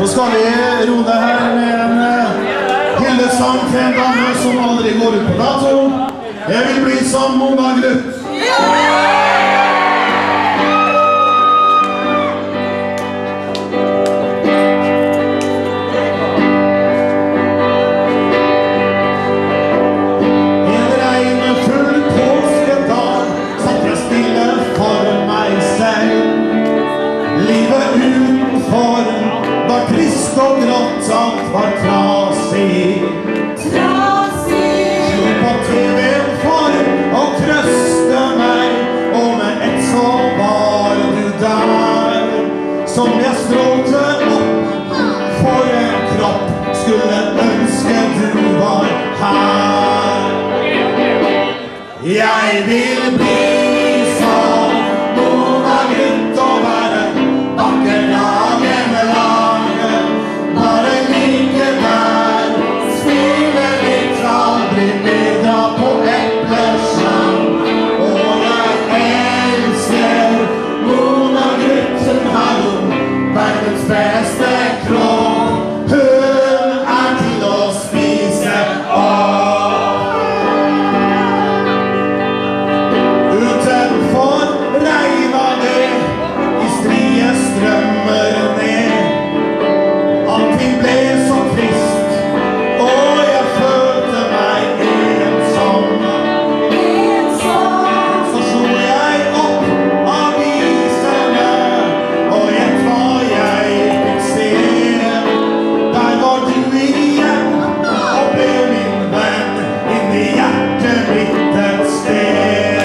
Nå skal vi roe deg her med en hyllesang til en dame som aldri går ut på dato. Jeg vil bli som Mona Gruth. En regnfull påskedag satt jeg stille for meg selv. Livet utenfor var trist og grått, alt var trasig. Slo på TV-en for å trøste meg, og med ett så var du der. Som jeg strålte opp for en kropp, skulle ønske du var her. Jeg vil bli som Mona Gruth og være vakker dagen lang. Bare like der, smile litt, aldri middag på epleslang. Og jeg elsker Mona Gruth, hun har jo verdens beste kropp. Hun er til å spise opp. Utenfor regnet det, i strie strømmer ned. Allting ble så trist, og jeg følte meg ensom. Så slo jeg opp avisene, og gjett hva jeg fikk se. Der var du igjen, og ble min venn, inni hjertet mitt et sted.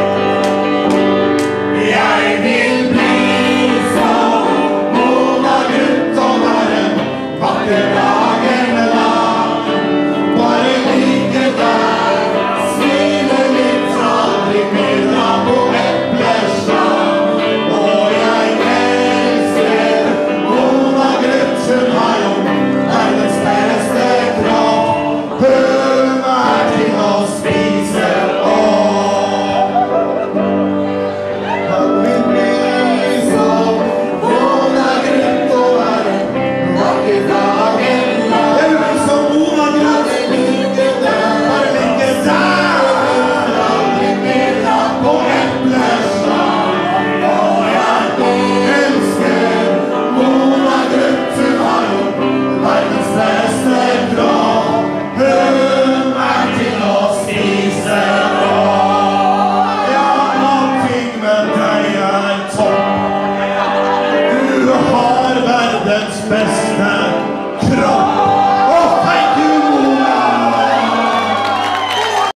Jeg vil bli som Mona Gruth og være vakker dagen lang. Bare like der, smile litt, aldri middag på epleslang. Og jeg elsker Mona Gruth, hun har jo verdens beste kropp. Hun er til å spise opp. Jeg vil bli som Mona Gruth og være vakker dagen lang. Jeg vil bli som Mona Gruth. Bare like der, aldri middag på epleslang. Og jeg elsker Mona Gruth, hun har jo verdens beste kropp. Hun er til å spise opp. Ja, allting med deg er topp. Du har verdens beste